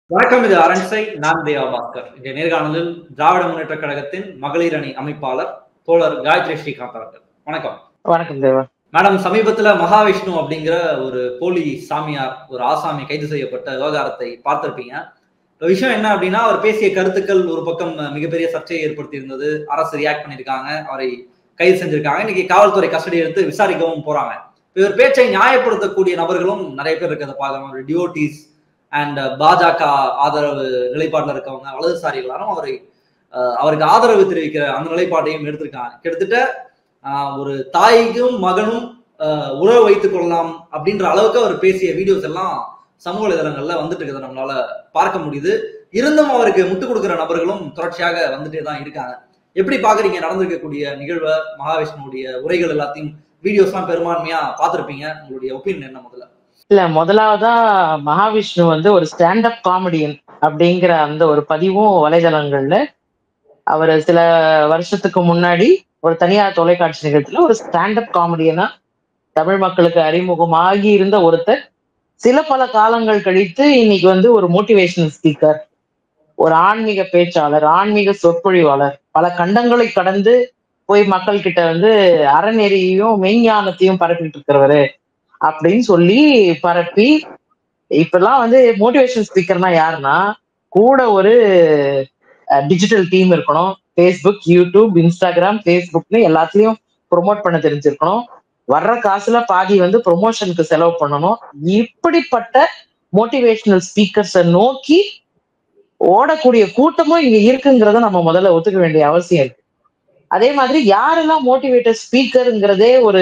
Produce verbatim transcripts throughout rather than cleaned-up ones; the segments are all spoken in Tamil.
வணக்கம். இது அரண்சை. நான் தேவா பாஸ்கர். இந்த நேர்காணலில் திராவிட முன்னேற்ற கழகத்தின் மகளிர் அணி அமைப்பாளர் தோழர் காயத்ரி ஸ்ரீகாந்த் அவர்கள். வணக்கம். வணக்கம் தேவா. மேடம், சமீபத்துல மகாவிஷ்ணு அப்படிங்கிற ஒரு போலி சாமியார், ஒரு ஆசாமி கைது செய்யப்பட்ட விவகாரத்தை பார்த்திருப்பீங்க. விஷயம் என்ன அப்படின்னா, அவர் பேசிய கருத்துக்கள் ஒரு பக்கம் மிகப்பெரிய சர்ச்சையை ஏற்படுத்தி இருந்தது. அரசு ரியாக்ட் பண்ணிருக்காங்க, அவரை கைது செஞ்சிருக்காங்க. இன்னைக்கு காவல்துறை கஸ்டடி எடுத்து விசாரிக்கவும் போறாங்க. இவர் பேச்சை நியாயப்படுத்தக்கூடிய நபர்களும் நிறைய பேர் இருக்கிறத பார்க்கணும். ஒரு டிவோட்டிஸ் அண்ட் பாஜக ஆதரவு நிலைப்பாட்டில் இருக்கவங்க, வலதுசாரி எல்லாரும் அவரை அவருக்கு ஆதரவு தெரிவிக்கிற அந்த நிலைப்பாட்டையும் எடுத்திருக்காங்க. கிட்டத்தட்ட ஒரு தாய்க்கும் மகனும் உறவு வைத்துக் கொள்ளலாம் அப்படின்ற அளவுக்கு அவர் பேசிய வீடியோஸ் எல்லாம் சமூக வலைதளங்கள்ல வந்துட்டு இருக்கிறத நம்மளால பார்க்க முடியுது. இருந்தும் அவருக்கு முட்டுக் கொடுக்கிற நபர்களும் தொடர்ச்சியாக வந்துட்டே தான் இருக்காங்க. எப்படி பாக்குறீங்க நடந்திருக்கக்கூடிய நிகழ்வை? மகாவிஷ்ணுடைய உரைகள் எல்லாத்தையும் வீடியோஸ் எல்லாம் பெரும்பான்மையா பார்த்திருப்பீங்க. உங்களுடைய ஒப்பீனியன் என்ன? முதல்ல இல்ல முதலாவதா மகாவிஷ்ணு வந்து ஒரு ஸ்டாண்டப் காமெடியன் அப்படிங்கிற அந்த ஒரு பதிவும் வலைதளங்கள்ல அவர் சில வருஷத்துக்கு முன்னாடி ஒரு தனியார் தொலைக்காட்சி நிகழ்ச்சியில ஒரு ஸ்டாண்டப் காமெடியனா தமிழ் மக்களுக்கு அறிமுகமாகி இருந்த ஒருத்தர் சில பல காலங்கள் கழித்து இன்னைக்கு வந்து ஒரு மோட்டிவேஷனல் ஸ்பீக்கர், ஒரு ஆன்மீக பேச்சாளர், ஆன்மீக சொற்பொழிவாளர், பல கண்டங்களை கடந்து போய் மக்கள் கிட்ட வந்து அறநெறியையும் மெய்ஞானத்தையும் பரப்பிட்டு இருக்கிறவரு அப்படின்னு சொல்லி பரப்பி இப்பெல்லாம் வந்து மோட்டிவேஷன் ஸ்பீக்கர்னா யாருன்னா, கூட ஒரு டிஜிட்டல் டீம் இருக்கணும். ஃபேஸ்புக், யூடியூப், இன்ஸ்டாகிராம், ஃபேஸ்புக்னு எல்லாத்துலயும் ப்ரொமோட் பண்ண தெரிஞ்சிருக்கணும். வர்ற காசுல பாதி வந்து ப்ரொமோஷனுக்கு செலவு பண்ணணும். இப்படிப்பட்ட மோட்டிவேஷனல் ஸ்பீக்கர்ஸை நோக்கி ஓடக்கூடிய கூட்டமும் இங்க இருக்குங்கிறத நம்ம முதல்ல ஒத்துக்க வேண்டிய அவசியம் இருக்கு. அதே மாதிரி யாரெல்லாம் மோட்டிவேட்டர் ஸ்பீக்கருங்கிறதே ஒரு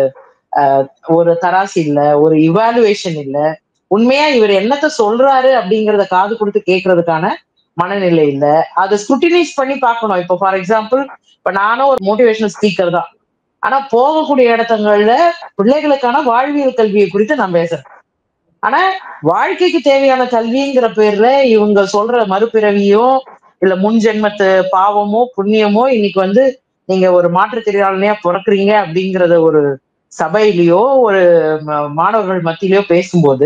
ஒரு தராசு இல்ல, ஒரு இவாலுவேஷன் இல்ல. உண்மையா இவர் என்னத்த சொல்றாரு அப்படிங்கிறத காது கொடுத்து கேட்கறதுக்கான மனநிலை இல்ல. அதை ஸ்க்ரூட்டினைஸ் பண்ணி பார்க்கணும். இப்போ ஃபார் எக்ஸாம்பிள், இப்ப நானும் ஒரு மோட்டிவேஷனல் ஸ்பீக்கர் தான். ஆனா போகக்கூடிய இடத்துங்கள்ல பிள்ளைகளுக்கான வாழ்வியல் கல்வியை குறித்து நான் பேசுறேன். ஆனா வாழ்க்கைக்கு தேவையான கல்விங்கிற பேர்ல இவங்க சொல்ற மறுபிறவியோ இல்ல முன் ஜென்மத்து பாவமோ புண்ணியமோ இன்னைக்கு வந்து நீங்க ஒரு மாற்றுத்திறனாளியா பிறக்குறீங்க அப்படிங்கிறத ஒரு சபையிலயோ ஒரு மாணவர்கள் மத்தியிலயோ பேசும்போது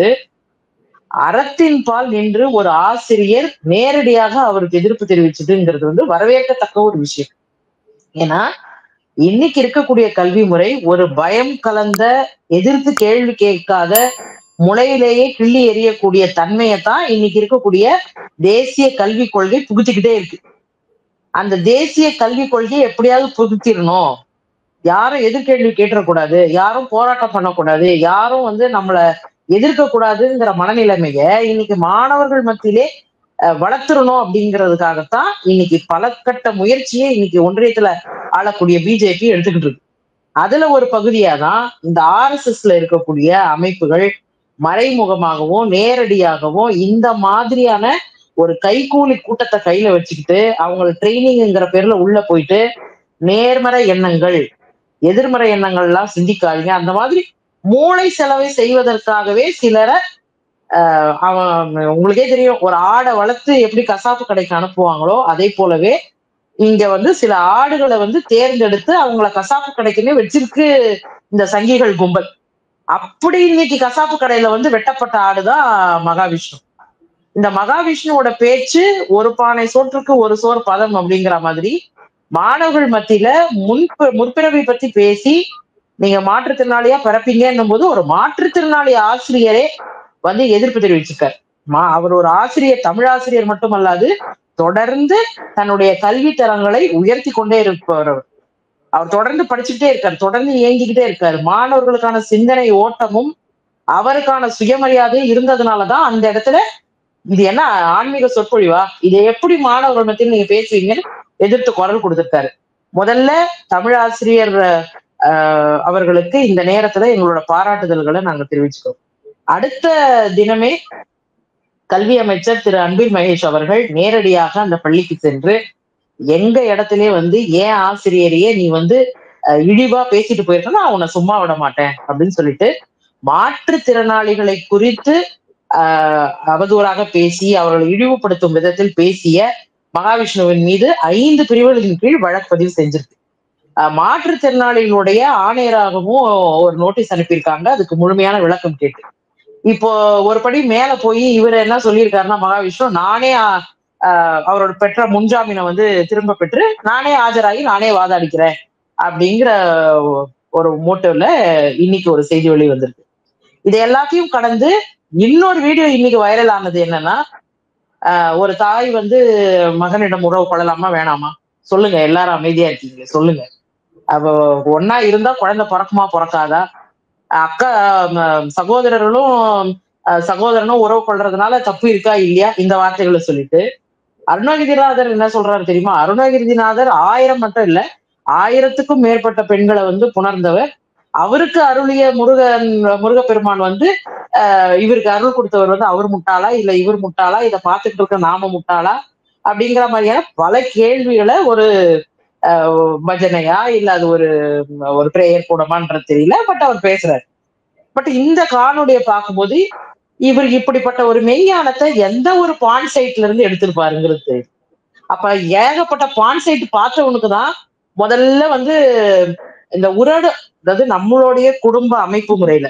அறத்தின் பால் நின்று ஒரு ஆசிரியர் நேரடியாக அவருக்கு எதிர்ப்பு தெரிவிச்சதுங்கிறது வந்து வரவேற்கத்தக்க ஒரு விஷயம். ஏன்னா இன்னைக்கு இருக்கக்கூடிய கல்வி முறை ஒரு பயம் கலந்த, எதிர்த்து கேள்வி கேட்காத, முளையிலேயே கிள்ளி எறியக்கூடிய தன்மையத்தான் இன்னைக்கு இருக்கக்கூடிய தேசிய கல்விக் கொள்கை புகுத்திக்கிட்டே இருக்கு. அந்த தேசிய கல்விக் கொள்கையை எப்படியாவது புகுத்திடணும், யாரும் எதிர்கேள்வி கேட்டுறக்கூடாது, யாரும் போராட்டம் பண்ணக்கூடாது, யாரும் வந்து நம்மள எதிர்க்க கூடாதுங்கிற மனநிலைமைய இன்னைக்கு மாணவர்கள் மத்தியிலே வளர்த்துடணும் அப்படிங்கிறதுக்காகத்தான் இன்னைக்கு பல கட்ட முயற்சியை இன்னைக்கு ஒன்றியத்துல ஆளக்கூடிய பிஜேபி எடுத்துக்கிட்டு இருக்கு. அதுல ஒரு பகுதியாதான் இந்த ஆர் எஸ் எஸ்ல இருக்கக்கூடிய அமைப்புகள் மறைமுகமாகவும் நேரடியாகவும் இந்த மாதிரியான ஒரு கைகூலி கூட்டத்தை கையில வச்சுக்கிட்டு அவங்களை ட்ரைனிங்ங்கிற பேர்ல உள்ள போயிட்டு நேர்மறை எண்ணங்கள், எதிர்மறை எண்ணங்கள் எல்லாம் சிந்திக்காதீங்க, அந்த மாதிரி மூளை செலவை செய்வதற்காகவே சிலரை ஆஹ் அவன் உங்களுக்கே தெரியும், ஒரு ஆடை வளர்த்து எப்படி கசாப்பு கடைக்கு அனுப்புவாங்களோ அதே போலவே இங்க வந்து சில ஆடுகளை வந்து தேர்ந்தெடுத்து அவங்கள கசாப்பு கடைக்குன்னே வச்சிருக்கு இந்த சங்கிகள் கும்பல். அப்படி இன்னைக்கு கசாப்பு கடையில வந்து வெட்டப்பட்ட ஆடுதான் மகாவிஷ்ணு. இந்த மகாவிஷ்ணுவோட பேச்சு ஒரு பானை சோற்றுக்கு ஒரு சோறு பதம் அப்படிங்கிற மாதிரி மாணவர்கள் மத்தியில முன் முற்பிறவை பத்தி பேசி நீங்க மாற்றுத்திறனாளியா பிறப்பீங்கன்னும் போது ஒரு மாற்றுத்திறனாளி ஆசிரியரே வந்து எதிர்ப்பு தெரிவிச்சிருக்காரு. மா அவர் ஒரு ஆசிரியர், தமிழ் ஆசிரியர் மட்டுமல்லாது தொடர்ந்து தன்னுடைய கல்வி தரங்களை உயர்த்தி கொண்டே இருப்பவர். அவர் தொடர்ந்து படிச்சுக்கிட்டே இருக்காரு, தொடர்ந்து இயங்கிக்கிட்டே இருக்காரு. மாணவர்களுக்கான சிந்தனை ஓட்டமும் அவருக்கான சுயமரியாதையும் இருந்ததுனாலதான் அந்த இடத்துல இது என்ன ஆன்மீக சொற்பொழிவா, இதை எப்படி மாணவர்கள் மத்தியில் நீங்க பேசுவீங்கன்னு எதிர்த்து குரல் கொடுத்திருக்காரு. முதல்ல தமிழ் ஆசிரியர் ஆஹ் அவர்களுக்கு இந்த நேரத்துல எங்களோட பாராட்டுதல்களை நாங்க தெரிவிச்சுக்கிறோம். அடுத்த தினமே கல்வி அமைச்சர் திரு அன்பில் மகேஷ் அவர்கள் நேரடியாக அந்த பள்ளிக்கு சென்று எங்க இடத்திலே வந்து ஏன் ஆசிரியரையே நீ வந்து இழிவா பேசிட்டு போயிருக்கா, நான் உன்னை சும்மா விட மாட்டேன் அப்படின்னு சொல்லிட்டு மாற்றுத்திறனாளிகளை குறித்து ஆஹ் அவதூறாக பேசி அவர்களை இழிவுபடுத்தும் விதத்தில் பேசிய மகாவிஷ்ணுவின் மீது ஐந்து பிரிவுகளின் கீழ் வழக்கு பதிவு செஞ்சிருக்கு. மாற்றுத்திறனாளிகளுடைய ஆணையராகவும் ஒரு நோட்டீஸ் அனுப்பியிருக்காங்க, அதுக்கு முழுமையான விளக்கம் கேட்டு. இப்போ ஒரு படி மேல போய் இவர் என்ன சொல்லியிருக்காருன்னா மகாவிஷ்ணு, நானே ஆஹ் அவரோட பெற்ற முன்ஜாமீனை வந்து திரும்ப பெற்று நானே ஆஜராகி நானே வாதாடிக்கிறேன் அப்படிங்கிற ஒரு மோட்டிவ்ல இன்னைக்கு ஒரு செய்தி வெளி வந்திருக்கு. இது எல்லாத்தையும் கடந்து இன்னொரு வீடியோ இன்னைக்கு வைரல் ஆனது என்னன்னா, ஆஹ் ஒரு தாய் வந்து மகனிடம் உறவு கொள்ளலாமா வேணாமா சொல்லுங்க, எல்லாரும் அமைதியா இருக்கீங்க சொல்லுங்க. அப்ப ஒன்னா இருந்தா குழந்தை பிறக்குமா பிறக்காதா? அக்கா சகோதரர்களும் சகோதரனும் உறவு கொள்றதுனால தப்பு இருக்கா இல்லையா? இந்த வார்த்தைகளை சொல்லிட்டு அருணகிரிநாதர் என்ன சொல்றாரு தெரியுமா? அருணகிரிநாதர் ஆயிரம் மட்டும் இல்ல, ஆயிரத்துக்கும் மேற்பட்ட பெண்களை வந்து புணர்ந்தவர். அவருக்கு அருளிய முருகன் முருகப்பெருமான் வந்து அஹ் இவருக்கு அருள் கொடுத்தவர் வந்து அவர் முட்டாளா இல்ல இவர் முட்டாளா, இதை பார்த்துட்டு இருக்க நாம முட்டாளா அப்படிங்கிற மாதிரியான பல கேள்விகளை ஒரு பஜனையா இல்ல அது ஒரு ஒரு பிரேயர் கூடமான்றது தெரியல, பட் அவர் பேசுறாரு. பட் இந்த காணொலியை பார்க்கும்போது இவர் இப்படிப்பட்ட ஒரு மெய்ஞானத்தை எந்த ஒரு பான் சைட்ல இருந்து எடுத்திருப்பாருங்கிறது. அப்ப ஏகப்பட்ட பான் சைட் பார்த்தவனுக்கு தான் முதல்ல வந்து இந்த உறவு, அதாவது நம்மளுடைய குடும்ப அமைப்பு முறையில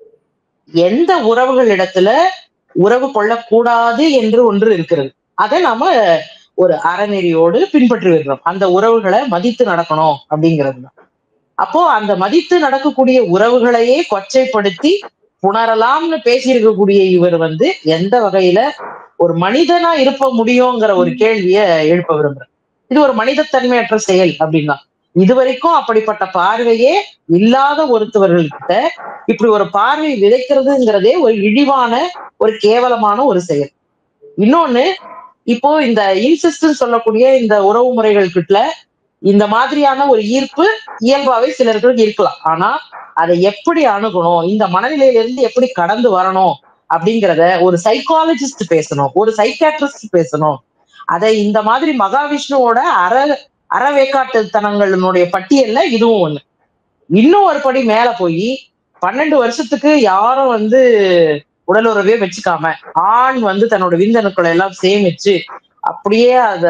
எந்த உறவுகள் இடத்துல உறவு கொள்ளக்கூடாது என்று ஒன்று இருக்கிறது, அதை நாம ஒரு அறநெறியோடு பின்பற்றி வருகிறோம். அந்த உறவுகளை மதித்து நடக்கணும் அப்படிங்கிறது தான். அப்போ அந்த மதித்து நடக்கக்கூடிய உறவுகளையே கொச்சைப்படுத்தி புணரலாம்னு பேசியிருக்கக்கூடிய இவர் வந்து எந்த வகையில ஒரு மனிதனா இருப்ப முடியுங்கிற ஒரு கேள்வியை எழுப்ப விரும்புறார். இது ஒரு மனிதத்தன்மையற்ற செயல் அப்படின்னா, இதுவரைக்கும் அப்படிப்பட்ட பார்வையே இல்லாத ஒருத்தவர்கள்கிட்ட இப்படி ஒரு பார்வை விதைக்கிறதுங்கிறதே ஒரு இழிவான ஒரு கேவலமான ஒரு செயல். இன்னொன்னு, இப்போ இந்த இன்சிஸ்ட் சொல்லக்கூடிய இந்த உறவு முறைகள் கிட்ட இந்த மாதிரியான ஒரு ஈர்ப்பு இயல்பாவே சிலருக்கு இருக்கலாம். ஆனா அதை எப்படி அணுகணும், இந்த மனநிலையில இருந்து எப்படி கடந்து வரணும் அப்படிங்கிறத ஒரு சைக்காலஜிஸ்ட் பேசணும், ஒரு சைக்காட்ரிஸ்ட் பேசணும். அதை இந்த மாதிரி மகாவிஷ்ணுவோட அற அறவேக்காட்டுத்தனங்களுடைய பட்டியல்ல இதுவும் ஒண்ணு. இன்னும் ஒரு படி மேல போய் பன்னெண்டு வருஷத்துக்கு யாரும் வந்து உடலுறவே வச்சுக்காம ஆண் வந்து தன்னோட விந்தணுக்களை எல்லாம் சேமிச்சு அப்படியே அத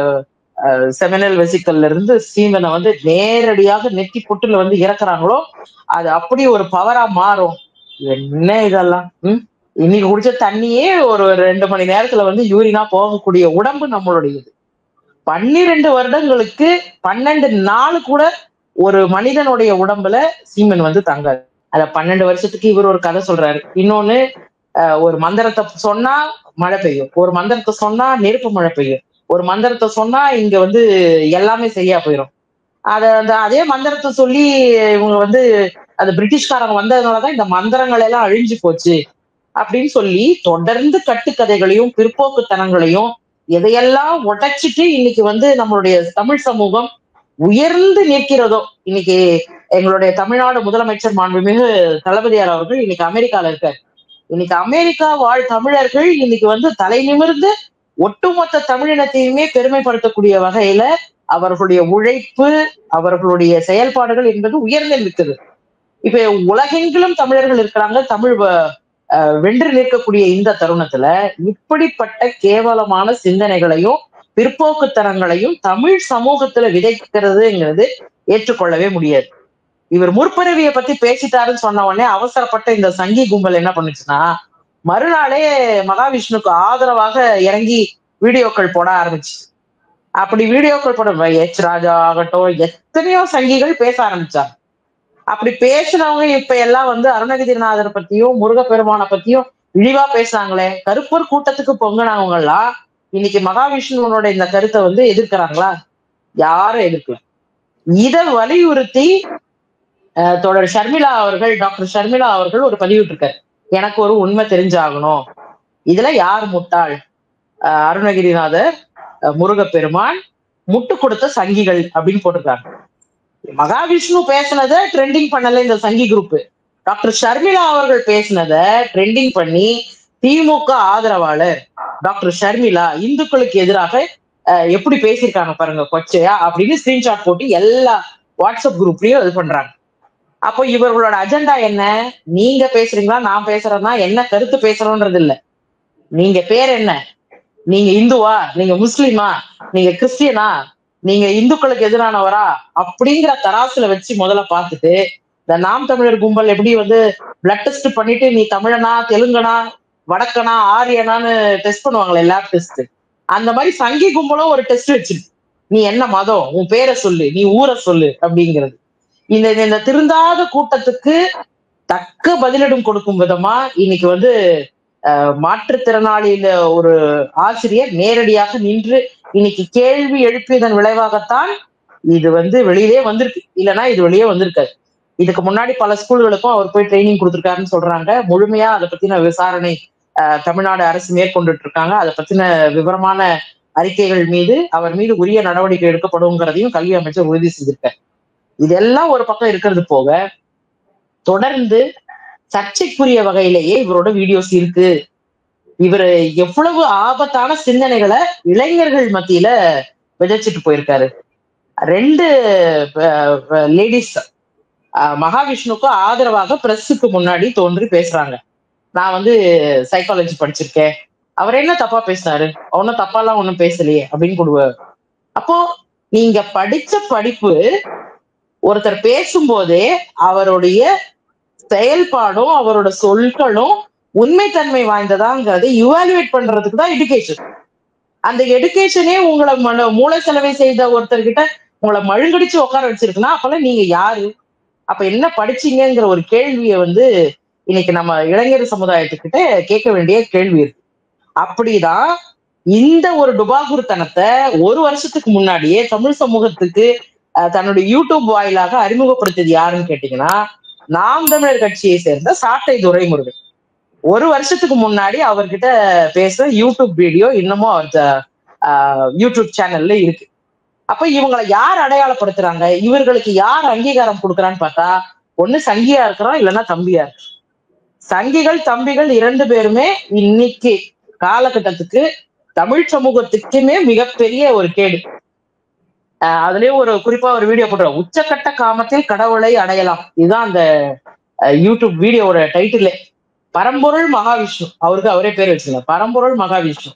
செமினல் வெசிக்கல்ல இருந்து சீமனை வந்து நேரடியாக நெத்தி பொட்டுல வந்து இறக்குறாங்களோ அது அப்படி ஒரு பவரா மாறும். என்ன இதெல்லாம்? உம் இன்னைக்கு குடிச்ச தண்ணியே ஒரு ரெண்டு மணி நேரத்துல வந்து யூரினா போகக்கூடிய உடம்பு நம்மளுடையது. பன்னிரெண்டு வருடங்களுக்கு பன்னெண்டு நாள் கூட ஒரு மனிதனுடைய உடம்புல சீமன் வந்து தங்காது. அத பன்னெண்டு வருஷத்துக்கு இவர் ஒரு கதை சொல்றாரு. இன்னொன்னு, ஒரு மந்திரத்தை சொன்னா மழை பெய்யும், ஒரு மந்திரத்தை சொன்னா நெருப்பு மழை பெய்யும், ஒரு மந்திரத்தை சொன்னா இங்க வந்து எல்லாமே சரியா போயிடும். அத அந்த அதே மந்திரத்தை சொல்லி இவங்க வந்து அது பிரிட்டிஷ்காரங்க வந்ததுனாலதான் இந்த மந்திரங்கள் எல்லாம் அழிஞ்சு போச்சு அப்படின்னு சொல்லி தொடர்ந்து கட்டுக்கதைகளையும் பிற்போக்குத்தனங்களையும் எதையெல்லாம் உடைச்சிட்டு இன்னைக்கு வந்து நம்மளுடைய தமிழ் சமூகம் உயர்ந்து நிற்கிறதோ. இன்னைக்கு எங்களுடைய தமிழ்நாடு முதலமைச்சர் மாண்புமிகு தளபதியார் அவர்கள் இன்னைக்கு அமெரிக்கால இருக்காரு. இன்னைக்கு அமெரிக்கா வாழ் தமிழர்கள் இன்னைக்கு வந்து தலை நிமிர்ந்து ஒட்டுமொத்த தமிழினத்தையுமே பெருமைப்படுத்தக்கூடிய வகையில அவர்களுடைய உழைப்பு, அவர்களுடைய செயல்பாடுகள் என்பது உயர்ந்து நிற்குது. இப்ப உலகெங்கிலும் தமிழர்கள் இருக்கிறாங்க. தமிழ் வென்று நிற்கக்கூடிய இந்த தருணத்துல இப்படிப்பட்ட கேவலமான சிந்தனைகளையும் பிற்போக்குத்தனங்களையும் தமிழ் சமூகத்துல விதைக்கிறதுங்கிறது ஏற்றுக்கொள்ளவே முடியாது. இவர் முற்பிறவியை பத்தி பேசிட்டாருன்னு சொன்ன உடனே அவசரப்பட்ட இந்த சங்கி கும்பல் என்ன பண்ணுச்சுன்னா, மறுநாளே மகாவிஷ்ணுக்கு ஆதரவாக இறங்கி வீடியோக்கள் போட ஆரம்பிச்சு. அப்படி வீடியோக்கள் போட எச் ராஜா ஆகட்டும், எத்தனையோ சங்கிகள் பேச ஆரம்பிச்சாங்க. அப்படி பேசினவங்க இப்ப எல்லாம் வந்து அருணகிரிநாதர் பத்தியும் முருகப்பெருமானை பத்தியும் இழிவா பேசுறாங்களே, கருப்பர் கூட்டத்துக்கு பொங்கினவங்க எல்லாம் இன்னைக்கு மகாவிஷ்ணுவனோட இந்த கருத்தை வந்து எதிர்க்கிறாங்களா? யாரும் எதிர்க்கல. இதை வலியுறுத்தி தொடர் ஷர்மிளா அவர்கள், டாக்டர் ஷர்மிளா அவர்கள் ஒரு பதிவிட்டிருக்காரு, எனக்கு ஒரு உண்மை தெரிஞ்சாகணும், இதுல யார் முட்டாள், அருணகிரிநாதர், முருகப்பெருமான், முட்டு கொடுத்த சங்கிகள் அப்படின்னு போட்டிருக்காங்க. மகாவிஷ்ணு பேசினத ட்ரெண்டிங் பண்ணல இந்த சங்கி குரூப். டாக்டர் ஷர்மிளா அவர்கள் பேசினத ட்ரெண்டிங் பண்ணி திமுக ஆதரவாளர் டாக்டர் ஷர்மிளா இந்துக்களுக்கு எதிராக எப்படி பேசியிருக்காங்க பாருங்க கொச்சையா அப்படின்னு ஸ்கிரீன்ஷாட் போட்டு எல்லா வாட்ஸ்அப் குரூப்லயும் இது பண்றாங்க. அப்போ இவர்களோட அஜெண்டா என்ன? நீங்க பேசுறீங்களா, நான் பேசுறேன்னா என்ன கருத்து பேசுறோன்றது இல்ல, நீங்க பேர் என்ன, நீங்க இந்துவா, நீங்க முஸ்லிமா, நீங்க கிறிஸ்டியனா, நீங்க இந்துக்களுக்கு எதிரானவரா அப்படிங்கிற தராசுல வச்சு முதல்ல பார்த்துட்டு இந்த நாம் தமிழர் கும்பல் எப்படி வந்து பிளட் டெஸ்ட் பண்ணிட்டு நீ தமிழனா தெலுங்கனா வடக்கனா ஆரியனான்னு டெஸ்ட் பண்ணுவாங்களே லேப் டெஸ்ட், அந்த மாதிரி சங்கி கும்பலும் ஒரு டெஸ்ட் வச்சிருக்கு. நீ என்ன மதம், உன் பேரை சொல்லு, நீ ஊரை சொல்லு அப்படிங்கிறது. இந்த இந்த திருந்தாத கூட்டத்துக்கு தக்க பதிலிடம் கொடுக்கும் விதமா இன்னைக்கு வந்து அஹ் மாற்றுத்திறனாளியில ஒரு ஆசிரியர் நேரடியாக நின்று இன்னைக்கு கேள்வி எழுப்பியதன் விளைவாகத்தான் இது வந்து வெளியிலே வந்திருக்கு. இல்லைன்னா இது வெளியே வந்திருக்காது. இதுக்கு முன்னாடி பல ஸ்கூல்களுக்கும் அவர் போய் ட்ரைனிங் கொடுத்திருக்காருன்னு சொல்றாங்க. முழுமையா அதை பத்தின விசாரணை அஹ் தமிழ்நாடு அரசு மேற்கொண்டுட்டு இருக்காங்க. அதை பத்தின விவரமான அறிக்கைகள் மீது அவர் மீது உரிய நடவடிக்கை எடுக்கப்படுங்கிறதையும் கல்வி அமைச்சர் உறுதி செஞ்சிருக்காரு. இதெல்லாம் ஒரு பக்கம் இருக்கிறது போக தொடர்ந்து சர்ச்சைக்குரிய வகையிலேயே இவரோட வீடியோஸ் இருக்கு. இவர் எவ்வளவு ஆபத்தான சிந்தனைகளை இளைஞர்கள் மத்தியில விதைச்சிட்டு போயிருக்காரு. ரெண்டு லேடிஸ் மகாவிஷ்ணுக்கு ஆதரவாக பிரஸுக்கு முன்னாடி தோன்றி பேசுறாங்க. நான் வந்து சைக்காலஜி படிச்சிருக்கேன், அவர் என்ன தப்பா பேசினாரு, ஒன்னும் தப்பாலாம் ஒன்னும் பேசலையே அப்படின்னு கொடுவாரு. அப்போ நீங்க படிச்ச படிப்பு ஒருத்தர் பேசும்போதே அவருடைய செயல்பாடும் அவரோட சொற்களும் உண்மைத்தன்மை வாய்ந்ததாங்கிறத இவாலுவேட் பண்றதுக்கு தான் எடுகேஷன். அந்த எடுகேஷனே உங்களை மூளை செலவை செய்த ஒருத்தர்கிட்ட உங்களை மழுங்கடிச்சு உட்கார வச்சிருக்குன்னா அப்பெல்லாம் நீங்க யாரு, அப்ப என்ன படிச்சீங்கிற ஒரு கேள்வியை வந்து இன்னைக்கு நம்ம இளைஞர் சமுதாயத்துக்கிட்ட கேட்க வேண்டிய கேள்வி இருக்கு. அப்படிதான் இந்த ஒரு டுபாகுர்த்தனத்தை ஒரு வருஷத்துக்கு முன்னாடியே தமிழ் சமூகத்துக்கு தன்னுடைய யூடியூப் வாயிலாக அறிமுகப்படுத்தியது யாருன்னு கேட்டீங்கன்னா நாம் தமிழர் கட்சியை சேர்ந்த சாட்டை துரைமுருகன். ஒரு வருஷத்துக்கு முன்னாடி அவர்கிட்ட பேசுற யூடியூப் வீடியோ இன்னமும் அவர் யூடியூப் சேனல்ல இருக்கு. அப்ப இவங்களை யார் அடையாளப்படுத்துறாங்க, இவர்களுக்கு யார் அங்கீகாரம் கொடுக்குறான்னு பார்த்தா ஒண்ணு சங்கியா இருக்கிறோம், இல்லைன்னா தம்பியா இருக்கு. சங்கிகள் தம்பிகள் இரண்டு பேருமே இன்னைக்கு காலகட்டத்துக்கு தமிழ் சமூகத்துக்குமே மிகப்பெரிய ஒரு கேடு. அஹ் அதுலயும் ஒரு குறிப்பா ஒரு வீடியோ போட்டுருவோம், உச்சக்கட்ட காமத்தில் கடவுளை அடையலாம். இதுதான் அந்த யூடியூப் வீடியோட டைட்டிலே. பரம்பொருள் மகாவிஷ்ணு, அவருக்கு அவரே பேர் வச்சுக்கல, பரம்பொருள் மகாவிஷ்ணு.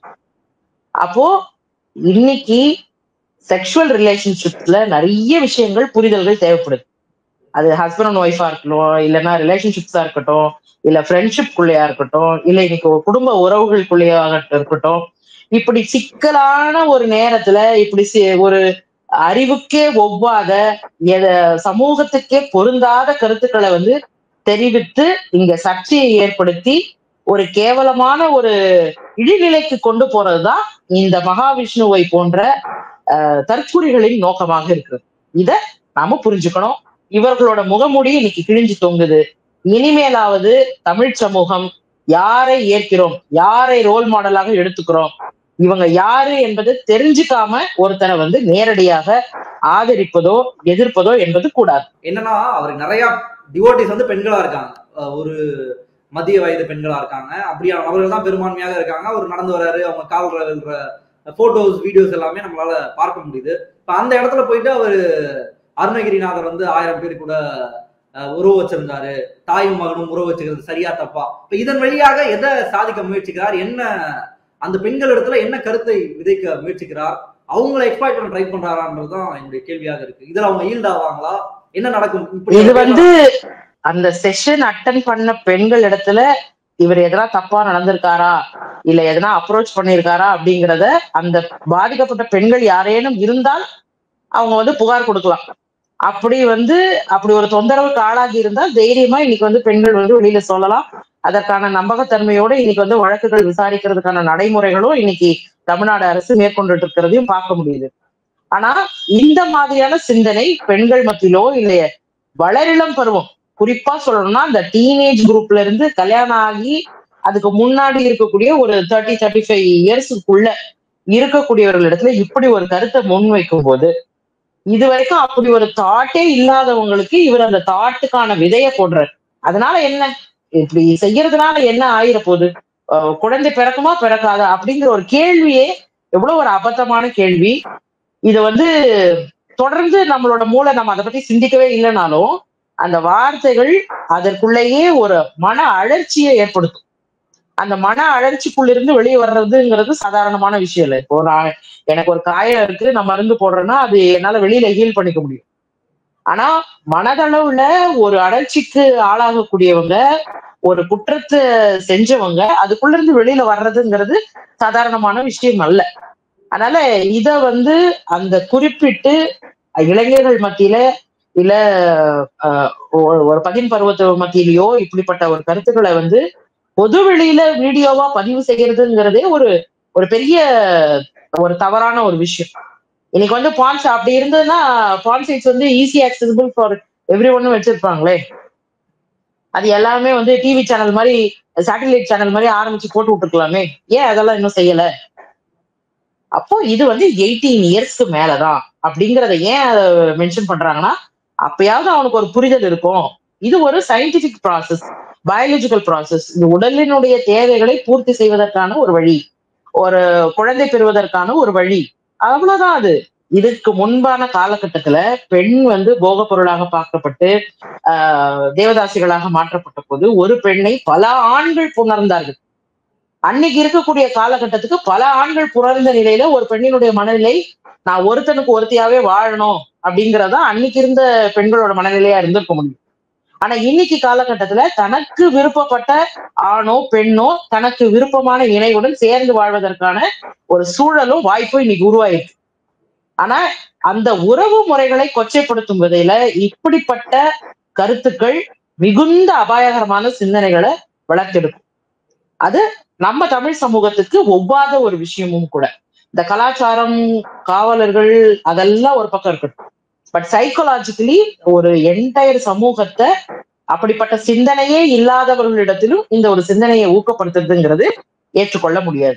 அப்போ இன்னைக்கு செக்ஷுவல் ரிலேஷன்ஷிப்ல நிறைய விஷயங்கள் புரிதல்கள் தேவைப்படுது. அது ஹஸ்பண்ட் அண்ட் ஒய்ஃபா இருக்கட்டும், இல்லைன்னா ரிலேஷன்ஷிப்ஸா இருக்கட்டும், இல்ல ஃப்ரெண்ட்ஷிப் குள்ளையா இருக்கட்டும், இல்ல இன்னைக்கு ஒரு குடும்ப உறவுகளுக்குள்ளேயாக இருக்கட்டும், இப்படி சிக்கலான ஒரு நேரத்துல இப்படி ஒரு அறிவுக்கே ஒவ்வாத சமூகத்துக்கே பொருந்தாத கருத்துக்களை வந்து தெரிவித்து இங்க சர்ச்சையை ஏற்படுத்தி ஒரு கேவலமான ஒரு இழிநிலைக்கு கொண்டு போறதுதான் இந்த மகாவிஷ்ணுவை போன்ற அஹ் தற்குறிகளின் நோக்கமாக இருக்கு. இத நாம புரிஞ்சுக்கணும். இவர்களோட முகமூடி இன்னைக்கு கிழிஞ்சு தொங்குது. இனிமேலாவது தமிழ் சமூகம் யாரை ஏற்கிறோம், யாரை ரோல் மாடலாக எடுத்துக்கிறோம், இவங்க யாரு என்பதை தெரிஞ்சுக்காம ஒருத்தரை வந்து நேரடியாக ஆதரிப்பதோ எதிர்ப்பதோ என்பது கூடாது. என்னன்னா அவருக்கு நிறைய டிவோட்டிஸ் வந்து பெண்களா இருக்காங்க, ஒரு மத்திய வயது பெண்களா இருக்காங்க. அப்படியா அவர்கள் தான் பெரும்பான்மையாக இருக்காங்க. அவர் நடந்து வர்றாரு, அவங்க காவல்கிற போட்டோஸ் வீடியோஸ் எல்லாமே நம்மளால பார்க்க முடியுது. இப்ப அந்த இடத்துல போயிட்டு அவரு அருணகிரிநாதர் வந்து ஆயிரம் பேர் கூட உறவு வச்சிருந்தாரு, தாயும் மகனும் உறவு வச்சுக்கிறது சரியா தப்பா, இப்ப இதன் வழியாக எதை சாதிக்க முயற்சிக்கிறார், என்ன அந்த பெண்கள் இடத்துல என்ன கருத்தை விதைக்க முயற்சிக்கிறார், அவங்களை எக்ஸ்ப்ளாய்ட் பண்ண ட்ரை பண்றாரான்றதுதான் என்னுடைய கேள்வியாக இருக்கு. இதுல அவங்க ஈல்ட் ஆவாங்களா, என்ன நடக்கும்? இது வந்து அந்த செஷன் அட்டன் பண்ண பெண்கள் இடத்துல இவர் எதனா தப்பா நடந்திருக்காரா இல்ல எதனா அப்ரோச் பண்ணிருக்காரா அப்படிங்கிறத அந்த பாதிக்கப்பட்ட பெண்கள் யாரேனும் இருந்தால் அவங்க வந்து புகார் கொடுக்கலாம். அப்படி வந்து அப்படி ஒரு தொந்தரவுக்கு ஆளாகி இருந்தால் தைரியமா இன்னைக்கு வந்து பெண்கள் வந்து வெளியில சொல்லலாம். அதற்கான நம்பகத்தன்மையோடு இன்னைக்கு வந்து வழக்குகள் விசாரிக்கிறதுக்கான நடைமுறைகளும் இன்னைக்கு தமிழ்நாடு அரசு மேற்கொண்டுட்டு இருக்கிறதையும் பார்க்க முடியுது. ஆனா இந்த மாதிரியான சிந்தனை பெண்கள் மத்தியிலோ இல்லைய வளரிளம் பருவம், குறிப்பா சொல்லணும்னா இந்த டீனேஜ் குரூப்ல இருந்து கல்யாணம் ஆகி அதுக்கு முன்னாடி இருக்கக்கூடிய ஒரு தேர்ட்டி தேர்ட்டி ஃபைவ் இயர்ஸுக்குள்ள இருக்கக்கூடியவர்கள் இடத்துல இப்படி ஒரு கருத்தை முன்வைக்கும் போது இது வரைக்கும் அப்படி ஒரு தாட்டே இல்லாதவங்களுக்கு இவர் அந்த தாட்டுக்கான விதைய போடுறாரு. அதனால என்ன, இப்படி செய்யறதுனால என்ன ஆயிர போகுது, குழந்தை பிறக்குமா பிறக்காதா அப்படிங்கிற ஒரு கேள்வியே எவ்வளவு ஒரு அபத்தமான கேள்வி. இத வந்து தொடர்ந்து நம்மளோட மூளை நம்ம அதை பத்தி சிந்திக்கவே இல்லைனாலும் அந்த வார்த்தைகள் அதற்குள்ளேயே ஒரு மன அழற்சியை ஏற்படுத்தும். அந்த மன அழற்சிக்குள்ள இருந்து வெளியே வர்றதுங்கிறது சாதாரணமான விஷயம் இல்லை. இப்போ நான் எனக்கு ஒரு காயம் இருக்கு, நான் மருந்து போடுறேன்னா அது என்னால வெளியில ஹீல் பண்ணிக்க முடியும். ஆனா மனதளவுல ஒரு அடர்ச்சிக்கு ஆளாகக்கூடியவங்க, ஒரு குற்றத்தை செஞ்சவங்க அதுக்குள்ள இருந்து வெளியில வர்றதுங்கிறது சாதாரணமான விஷயம் அல்ல. அதனால இத வந்து அந்த குறிப்பிட்டு இளைஞர்கள் மத்தியில இல்ல அஹ், ஒ- ஒரு பதின் பருவத்து மத்தியிலயோ இப்படிப்பட்ட ஒரு கருத்துக்களை வந்து பொது வெளியில வீடியோவா பதிவு செய்யறதுங்கிறதே ஒரு ஒரு பெரிய ஒரு தவறான ஒரு விஷயம். இன்னைக்கு வந்து பான்ஸ் அப்படி இருந்ததுன்னா பான் சைட்ஸ் வந்து easy accessible for every one வச்சிருப்பாங்களே. அது எல்லாமே வந்து டிவி சேனல் மாதிரி சேட்டலைட் சேனல் மாதிரி ஆரம்பிச்சு போட்டு விட்டுருக்கலாமே. ஏன் அதெல்லாம் இன்னும் செய்யல? அப்போ இது வந்து எயிட்டீன் இயர்ஸ்க்கு மேலதான் அப்படிங்கறத ஏன் மென்ஷன் பண்றாங்கன்னா, அப்பயாவது அவனுக்கு ஒரு புரிதல் இருக்கும். இது ஒரு சயின்டிபிக் ப்ராசஸ், பயாலஜிக்கல் ப்ராசஸ். இந்த உடலினுடைய தேவைகளை பூர்த்தி செய்வதற்கான ஒரு வழி, ஒரு குழந்தை பெறுவதற்கான ஒரு வழி, அவ்வளவுதான் அது. இதுக்கு முன்பான காலகட்டத்துல பெண் வந்து போக பொருளாக பார்க்கப்பட்டு ஆஹ் தேவதாசிகளாக மாற்றப்பட்ட போது ஒரு பெண்ணை பல ஆண்கள் புணர்ந்தார்கள். அன்னைக்கு இருக்கக்கூடிய காலகட்டத்துக்கு பல ஆண்கள் புணர்ந்த நிலையில ஒரு பெண்ணினுடைய மனநிலை, நான் ஒருத்தனுக்கு ஒருத்தியாவே வாழணும் அப்படிங்கறதா அன்னைக்கு இருந்த பெண்களோட மனநிலையா இருந்திருக்க முடியும். ஆனா இன்னைக்கு காலகட்டத்துல தனக்கு விருப்பப்பட்ட ஆணோ பெண்ணோ தனக்கு விருப்பமான இணையுடன் சேர்ந்து வாழ்வதற்கான ஒரு சூழலும் வாய்ப்பும் இன்னைக்கு உருவாயிருக்கு. ஆனா அந்த உறவு முறைகளை கொச்சைப்படுத்தும் விதையில இப்படிப்பட்ட கருத்துக்கள் மிகுந்த அபாயகரமான சிந்தனைகளை வளர்த்தெடுக்கும். அது நம்ம தமிழ் சமூகத்துக்கு ஒவ்வாத ஒரு விஷயமும் கூட. இந்த கலாச்சாரம், காவலர்கள் அதெல்லாம் ஒரு பக்கம் இருக்கட்டும். பட் சைக்கோலாஜிக்கலி ஒரு என்டையர் சமூகத்தை அப்படிப்பட்ட சிந்தனையே இல்லாதவர்களிடத்திலும் இந்த ஒரு சிந்தனையை ஊக்கப்படுத்துறதுங்கிறது ஏற்றுக்கொள்ள முடியாது.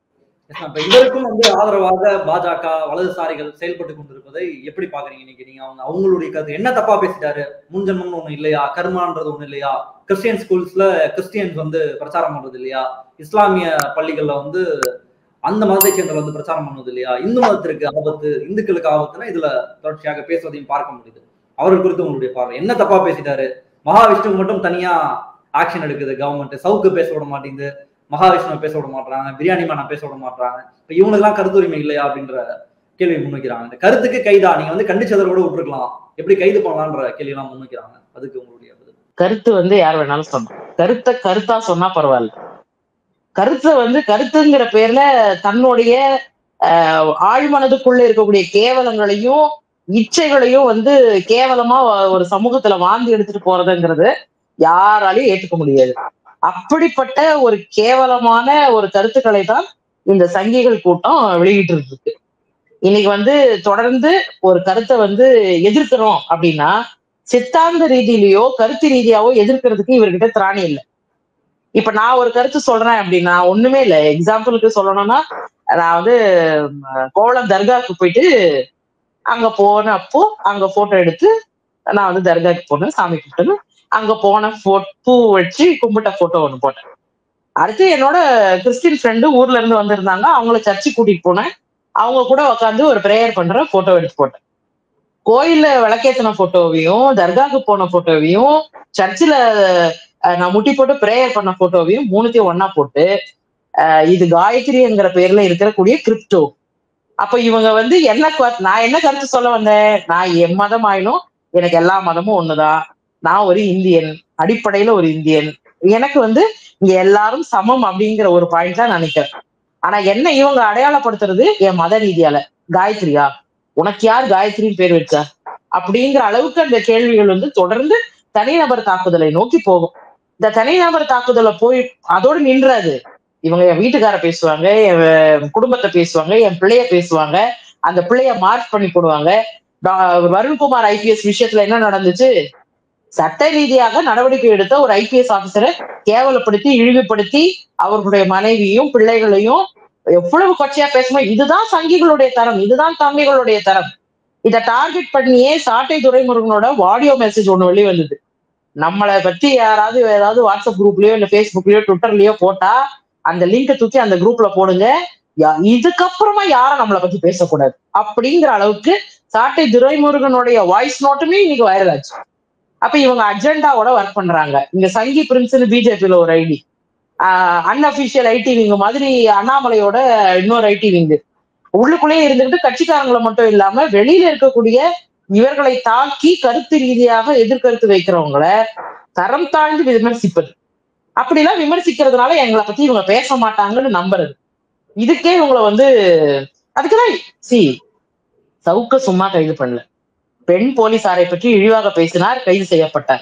இப்ப இவருக்கும் வந்து ஆதரவாக பாஜக வலதுசாரிகள் செயல்பட்டு கொண்டிருப்பதை எப்படி பாக்குறீங்க இன்னைக்கு நீங்க? அவங்க அவங்களுடைய கருத்து என்ன தப்பா பேசிட்டாரு? முன்ஜென்மம்னு ஒண்ணு இல்லையா? கர்மான்றது ஒண்ணு இல்லையா? கிறிஸ்டியன் ஸ்கூல்ஸ்ல கிறிஸ்டியன்ஸ் வந்து பிரச்சாரம் பண்றது இல்லையா? இஸ்லாமிய பள்ளிகள்ல வந்து அந்த மதத்தை சேர்ந்தவர் வந்து பிரச்சாரம் பண்ணுவது இல்லையா? இந்து மதத்திற்கு ஆபத்து, இந்துக்களுக்கு ஆபத்துன்னா இதுல தொடர்ச்சியாக பேசுவதையும் பார்க்க முடியுது. அவர்கள் குறித்து உங்களுடைய பார்வை என்ன? தப்பா பேசிட்டாரு? மகாவிஷ்ணுக்கு மட்டும் தனியா ஆக்ஷன் எடுக்குது கவர்மெண்ட், சவுக்கு பேச விட மாட்டேங்குது, மகாவிஷ்ணுவை பேச விட மாட்டாங்க, பிரியாணி மேனா பேச விட மாட்டாங்க. இப்ப இவனுக்கெல்லாம் கருத்துரிமை இல்லையா அப்படின்ற கேள்வி முன்வைக்கிறாங்க. இந்த கருத்துக்கு கைதா, நீங்க வந்து கண்டிச்சதை கூட விட்டுருக்கலாம், எப்படி கைது பண்ணலான்ற கேள்வி எல்லாம் முன்வைக்கிறாங்க. அதுக்கு உங்களுடைய கருத்து வந்து யார் வேணாலும் சொல்லணும். கருத்தை கருத்தா சொன்னா பரவாயில்ல. கருத்தை வந்து கருத்துங்கிற பேர்ல தன்னுடைய ஆஹ் ஆழ்மனதுக்குள்ள இருக்கக்கூடிய கேவலங்களையும் இச்சைகளையும் வந்து கேவலமா ஒரு சமூகத்துல வாழ்ந்து எடுத்துட்டு போறதுங்கிறது யாராலையும் ஏற்றுக்க முடியாது. அப்படிப்பட்ட ஒரு கேவலமான ஒரு கருத்துக்களை தான் இந்த சங்கிகள் கூட்டம் வெளியிட்டு இருக்கு. இன்னைக்கு வந்து தொடர்ந்து ஒரு கருத்தை வந்து எதிர்க்கிறோம் அப்படின்னா சித்தாந்த ரீதியிலயோ கருத்து ரீதியாவோ எதிர்க்கிறதுக்கு இவர்கிட்ட திராணி இல்லை. இப்ப நான் ஒரு கருத்து சொல்றேன் அப்படின்னா ஒண்ணுமே இல்லை. எக்ஸாம்பிளுக்கு சொல்லணும்னா நான் வந்து கோவளம் தர்காவுக்கு போயிட்டு அங்க போனப்போ அங்க போட்டோ எடுத்து நான் வந்து தர்காவுக்கு போனேன், சாமி கும்பிட்டேன்னு அங்க போன பூ வச்சு கும்பிட்ட போட்டோ ஒண்ணு போட்டேன். அடுத்து என்னோட கிறிஸ்டின் ஃப்ரெண்டு ஊர்ல இருந்து வந்திருந்தாங்க, அவங்கள சர்ச்சு கூட்டிட்டு போனேன், அவங்க கூட உட்காந்து ஒரு பிரேயர் பண்ற போட்டோ எடுத்து போட்டேன். கோயில்ல விளக்கேத்தின போட்டோவையும் தர்காவுக்கு போன போட்டோவையும் சர்ச்சில் நான் முட்டி போட்டு பிரேயர் பண்ண போட்டோவையும் மூணுத்தையும் ஒன்னா போட்டு இது காயத்ரிங்கிற பேர்ல இருக்கக்கூடிய கிரிப்டோ. அப்ப இவங்க வந்து என்ன நான் என்ன கருத்து சொல்ல வந்தேன்? நான் என் மதம் ஆயினும் எனக்கு எல்லா மதமும் ஒண்ணுதான், நான் ஒரு இந்தியன், அடிப்படையில ஒரு இந்தியன், எனக்கு வந்து இங்க எல்லாரும் சமம் அப்படிங்கிற ஒரு பாயிண்ட் தான் நினைக்கிறேன். ஆனா என்ன இவங்க அடையாளப்படுத்துறது என் மத ரீதியால. காயத்ரியா, உனக்கு யார் காயத்ரின்னு பேர் வச்சா அப்படிங்கிற அளவுக்கு அந்த கேள்விகள் வந்து தொடர்ந்து தனிநபர் தாக்குதலை நோக்கி போகும். இந்த தனிநபர் தாக்குதலை போய் அதோடு நின்றாது. இவங்க என் வீட்டுக்கார பேசுவாங்க, என் குடும்பத்தை பேசுவாங்க, என் பிள்ளைய பேசுவாங்க, அந்த பிள்ளைய மார்க் பண்ணி போடுவாங்க. வருண்குமார் ஐபிஎஸ் விஷயத்துல என்ன நடந்துச்சு? சட்ட ரீதியாக நடவடிக்கை எடுத்த ஒரு ஐபிஎஸ் ஆபிசரை கேவலப்படுத்தி இழிவுபடுத்தி அவர்களுடைய மனைவியும் பிள்ளைகளையும் எவ்வளவு கொச்சையா பேசணும். இதுதான் சங்கிகளுடைய தரம், இதுதான் தம்பிகளுடைய தரம். இதை டார்கெட் பண்ணியே சாட்டை துரைமுருகனோட ஆடியோ மெசேஜ் ஒண்ணு வெளியே வந்தது. நம்மளை பத்தி யாராவது ஏதாவது வாட்ஸ்அப் குரூப்லயோ இல்ல பேஸ்புக்லயோ ட்விட்டர்லயோ போட்டா அந்த லிங்கை தூக்கி அந்த குரூப்ல போடுங்க, இதுக்கப்புறமா யாரும் நம்மளை பத்தி பேசக்கூடாது அப்படிங்கிற அளவுக்கு சாட்டை துரைமுருகனுடைய வாய்ஸ் நோட்டுமே இன்னைக்கு வைரல் ஆச்சு. அப்ப இவங்க அஜெண்டாவோட ஒர்க் பண்றாங்க. இங்க சங்கி பிரின்ஸ்னு பிஜேபியில ஒரு IT, ah unofficial IT wing மாதிரி அண்ணாமலையோட இன்னொரு ஐடி விங் உள்ளுக்குள்ளேயே இருந்துகிட்டு கட்சிக்காரங்களை மட்டும் இல்லாம வெளியில இருக்கக்கூடிய இவர்களை தாக்கி கருத்து ரீதியாக எதிர்கருத்து வைக்கிறவங்களை தரம் தாழ்ந்து விமர்சிப்பது. அப்படிலாம் விமர்சிக்கிறதுனால எங்களை பத்தி இவங்க பேச மாட்டாங்கன்னு நம்புறது. இதுக்கே இவங்களை வந்து அதுக்குதான் சி சவுக்க சும்மா கைது பண்ணல. பெண் போலீசாரை பற்றி இழிவாக பேசினார், கைது செய்யப்பட்டார்.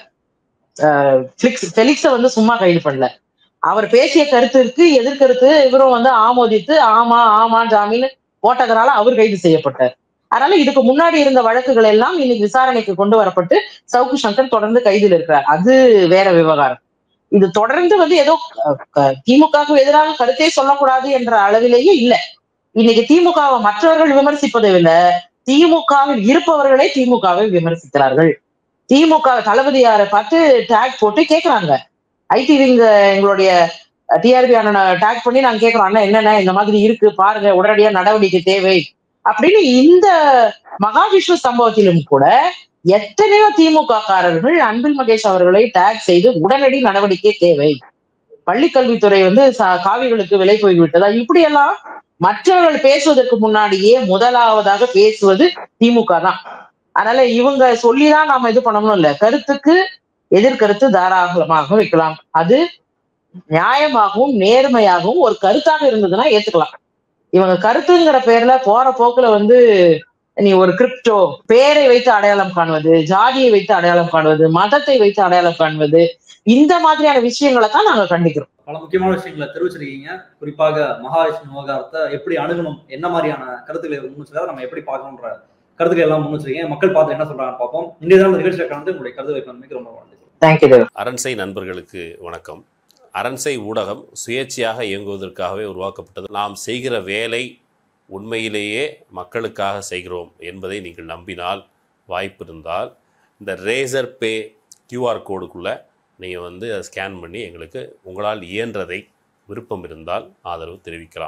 ஃபெலிக்ஸை வந்து சும்மா கைது பண்ணல. அவர் பேசிய கருத்திற்கு எதிர்கருத்து இவரும் வந்து ஆமோதித்து ஆமா ஆமா ஜாமீன் போட்டதுனால அவர் கைது செய்யப்பட்டார். அதனால இதுக்கு முன்னாடி இருந்த வழக்குகள் எல்லாம் இன்னைக்கு விசாரணைக்கு கொண்டு வரப்பட்டு சவுக்கு சங்கர் தொடர்ந்து கைதில் இருக்கிறார். அது வேற விவகாரம். இது தொடர்ந்து வந்து ஏதோ திமுகவுக்கு எதிராக கருத்தே சொல்லக்கூடாது என்ற அளவிலேயே இல்லை. இன்னைக்கு திமுகவை மற்றவர்கள் விமர்சிப்பதை விட திமுகவில் இருப்பவர்களே திமுகவை விமர்சிக்கிறார்கள். திமுக தளபதியாரை பார்த்து டேக் போட்டு கேட்கிறாங்க. ஐடி விங் எங்களுடைய டிஆர்பி அண்ணனை டேக் பண்ணி நாங்க கேட்கிறோம், அண்ணா என்னென்ன இந்த மாதிரி இருக்கு பாருங்க, உடனடியா நடவடிக்கை தேவை அப்படின்னு. இந்த மகாவிஷ்ணு சம்பவத்திலும் கூட எத்தனையோ திமுக காரர்கள் அன்பில் மகேஷ் அவர்களை டேக் செய்து உடனடி நடவடிக்கை தேவை, பள்ளிக்கல்வித்துறை வந்து காவிகளுக்கு விலை போய்விட்டதா, இப்படியெல்லாம் மற்றவர்கள் பேசுவதற்கு முன்னாடியே முதலாவதாக பேசுவது திமுக தான். அதனால இவங்க சொல்லிதான் நாம இது பண்ணணும் இல்ல. கருத்துக்கு எதிர்கருத்து தாராளமாக வைக்கலாம். அது நியாயமாகவும் நேர்மையாகவும் ஒரு கருத்தாக இருந்ததுன்னா ஏத்துக்கலாம். இவங்க கருத்துங்கிற பேர்ல போற போக்குல வந்து நீ ஒரு கிரிப்டோ பேரை வைத்து அடையாளம் காணுவது, ஜாதியை வைத்து அடையாளம் காணுவது, மதத்தை வைத்து அடையாளம் காணுவது, இந்த மாதிரியான விஷயங்களை தான் நாங்க கண்டிக்கிறோம். பல முக்கியமான விஷயங்களை தெரிவிச்சிருக்கீங்க. குறிப்பாக மகாவிஷ்ணு விவகாரத்தை எப்படி அணுகணும், என்ன மாதிரியான கருத்துக்களை முன்வச்சிருக்காரு, நம்ம எப்படி பார்க்கணுன்ற கருத்துக்கள் எல்லாம் முன்வச்சிருக்கீங்க. மக்கள் பார்த்து என்ன சொல்றாங்கன்னு பார்ப்போம். இந்த இதனால் நிகழ்ச்சியை கலந்து உங்களுடைய கருத்து வைப்பதற்கு ரொம்ப நன்றி. தேங்க்யூ. அரண்சை நண்பர்களுக்கு வணக்கம். அரண்சை ஊடகம் சுயேட்சையாக இயங்குவதற்காகவே உருவாக்கப்பட்டது. நாம் செய்கிற வேலை உண்மையிலேயே மக்களுக்காக செய்கிறோம் என்பதை நீங்கள் நம்பினால், வாய்ப்பு இருந்தால் இந்த ரேசர் பே கியூஆர் கோடுக்குள்ளே நீங்கள் வந்து அதை ஸ்கேன் பண்ணி எங்களுக்கு உங்களால் இயன்றதை விருப்பம் இருந்தால் ஆதரவு தெரிவிக்கலாம்.